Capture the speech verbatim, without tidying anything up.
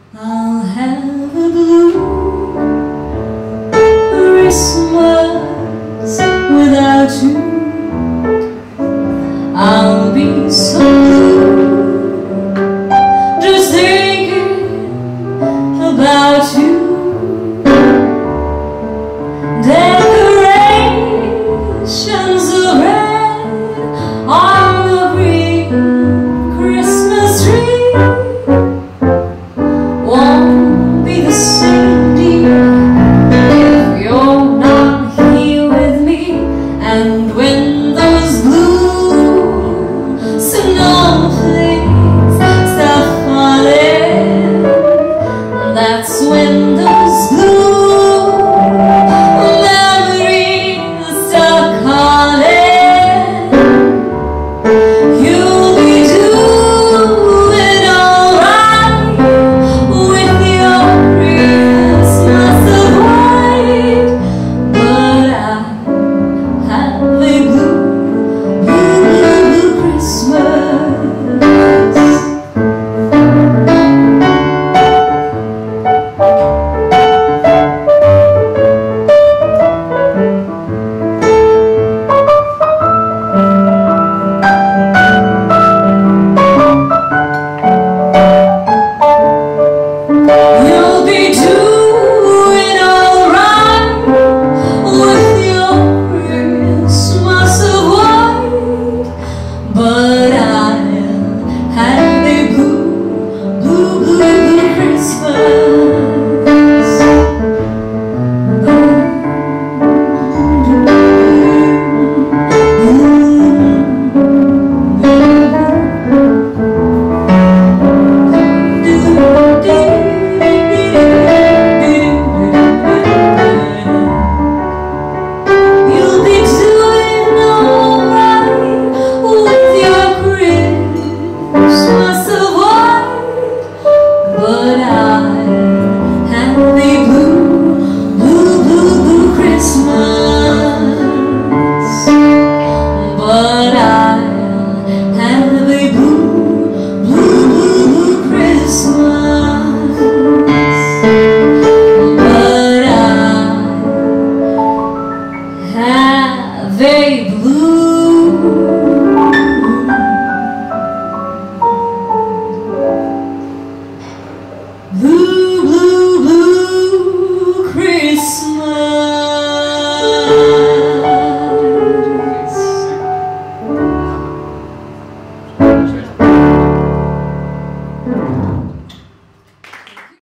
I'll have a blue Christmas without you. I'll be so blue just thinking about you. Decorations of red on the green Christmas tree won't be the same, dear, if you're not here with me. And when those blue snowflakes start falling, that's when those blue but I